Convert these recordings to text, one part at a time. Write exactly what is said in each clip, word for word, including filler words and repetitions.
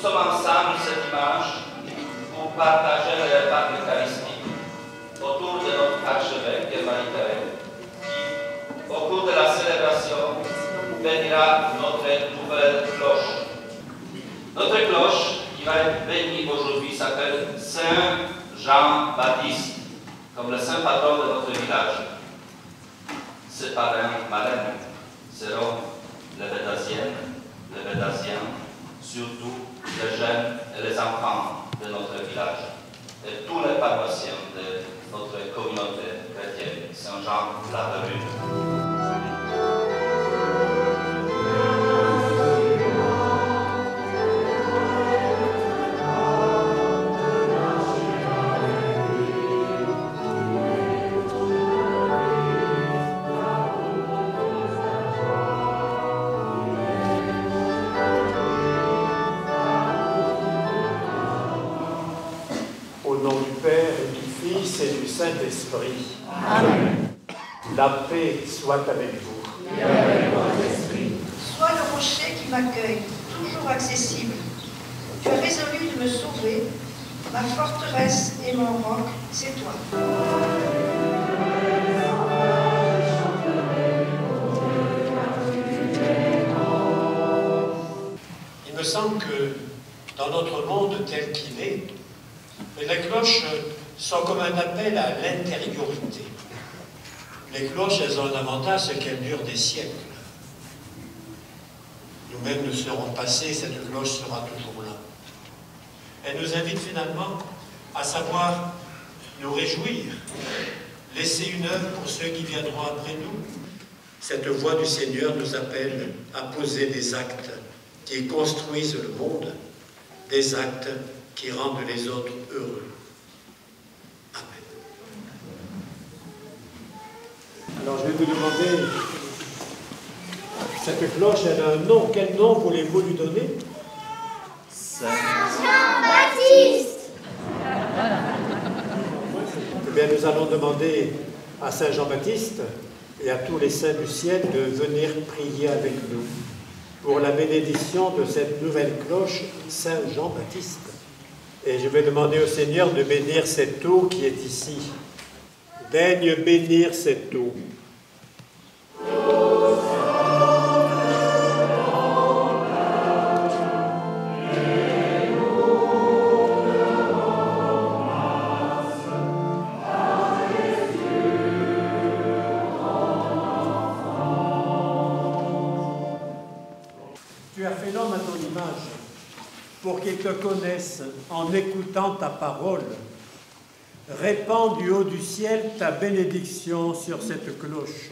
sommes ensemble cette image pour partager le repas eucharistique autour de notre archevêque Germain-Terre, qui, au cours de la célébration, bénira notre nouvelle cloche. Notre cloche, qui va être bénie aujourd'hui, s'appelle Saint Jean-Baptiste, comme le saint patron de notre village. Ses parrains, marraines, seront les Bédasiennes, les Bédasiens, surtout les jeunes et les enfants de notre village, et tous les paroissiens de notre communauté chrétienne, Saint-Jean-la-Rue. Au nom du Père et du Fils et du Saint-Esprit. Amen. La paix soit avec vous. Et avec votre esprit. Sois le rocher qui m'accueille, toujours accessible. Tu as résolu de me sauver. Ma forteresse et mon roc, c'est toi. Il me semble que dans notre monde tel qu'il est, les cloches sont comme un appel à l'intériorité. Les cloches, elles ont un avantage, c'est qu'elles durent des siècles. Nous-mêmes nous serons passés, cette cloche sera toujours là. Elle nous invite finalement à savoir nous réjouir, laisser une œuvre pour ceux qui viendront après nous. Cette voix du Seigneur nous appelle à poser des actes qui construisent le monde, des actes qui rendent les autres heureux. Amen. Alors je vais vous demander, cette cloche, elle a un nom. Quel nom voulez-vous lui donner? Saint Jean-Baptiste. Eh bien, nous allons demander à Saint Jean-Baptiste et à tous les saints du ciel de venir prier avec nous pour la bénédiction de cette nouvelle cloche Saint Jean-Baptiste. Et je vais demander au Seigneur de bénir cette eau qui est ici. Daigne bénir cette eau. Tu as fait l'homme à ton image, pour qu'il te connaisse en écoutant ta parole. Répands du haut du ciel ta bénédiction sur cette cloche,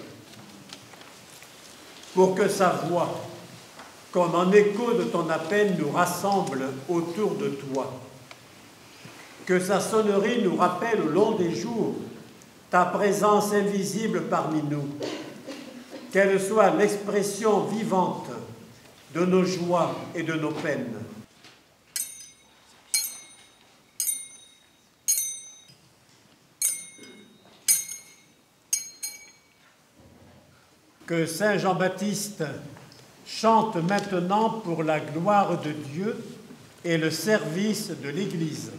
pour que sa voix, comme en écho de ton appel, nous rassemble autour de toi. Que sa sonnerie nous rappelle au long des jours ta présence invisible parmi nous. Qu'elle soit l'expression vivante de nos joies et de nos peines. Que Saint Jean-Baptiste chante maintenant pour la gloire de Dieu et le service de l'Église.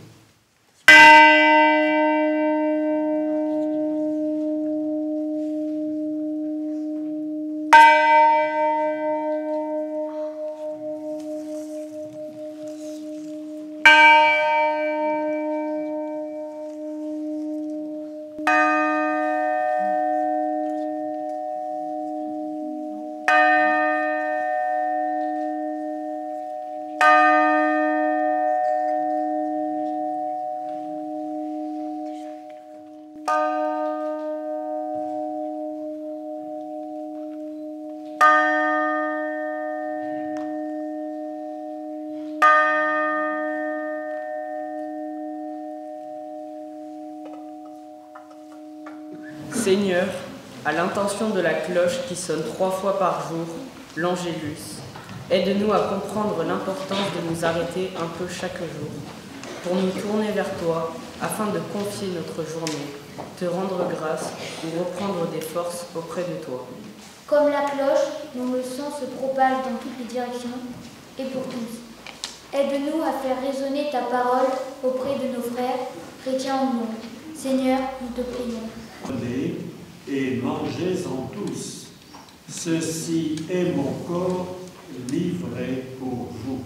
Seigneur, à l'intention de la cloche qui sonne trois fois par jour, l'Angélus, aide-nous à comprendre l'importance de nous arrêter un peu chaque jour, pour nous tourner vers toi, afin de confier notre journée, te rendre grâce ou reprendre des forces auprès de toi. Comme la cloche, dont le son se propage dans toutes les directions et pour tous. Aide-nous à faire résonner ta parole auprès de nos frères, chrétiens ou non. Seigneur, nous te prions. Prenez et mangez-en tous. Ceci est mon corps livré pour vous.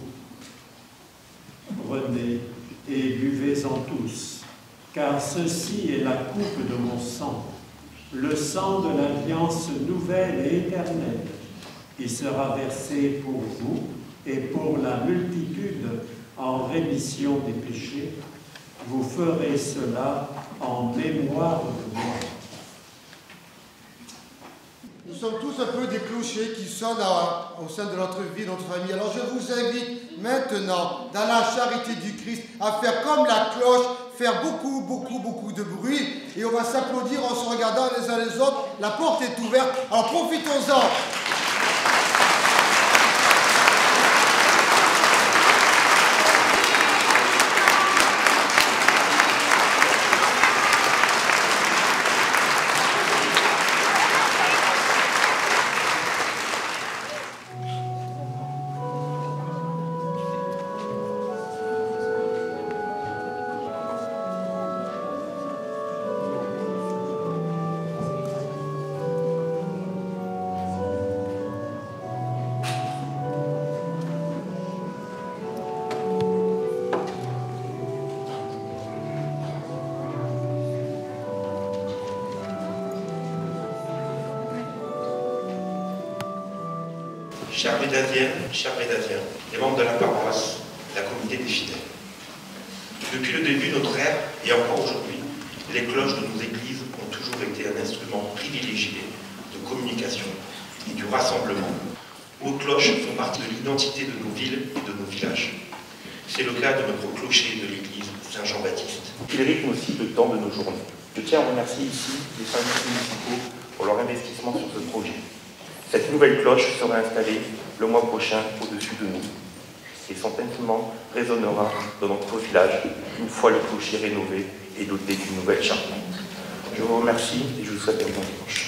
Prenez et buvez-en tous, car ceci est la coupe de mon sang, le sang de l'alliance nouvelle et éternelle, qui sera versé pour vous et pour la multitude en rémission des péchés. Vous ferez cela en mémoire de moi. Nous sommes tous un peu des clochers qui sonnent à, au sein de notre vie, notre famille. Alors je vous invite maintenant, dans la charité du Christ, à faire comme la cloche, faire beaucoup, beaucoup, beaucoup de bruit. Et on va s'applaudir en se regardant les uns les autres. La porte est ouverte, alors profitons-en. Chers Bédasiennes, chers Bédasiens, les membres de la paroisse, la communauté des fidèles. Depuis le début de notre ère, et encore aujourd'hui, les cloches de nos églises ont toujours été un instrument privilégié de communication et du rassemblement. Nos cloches font partie de l'identité de nos villes et de nos villages. C'est le cas de notre clocher de l'église Saint-Jean-Baptiste. Il rythme aussi le temps de nos journées. Je tiens à remercier ici les syndics municipaux pour leur investissement sur ce projet. Cette nouvelle cloche sera installée le mois prochain au-dessus de nous et son tintement résonnera dans notre village une fois le clocher rénové et doté d'une nouvelle charpente. Je vous remercie et je vous souhaite un bon dimanche.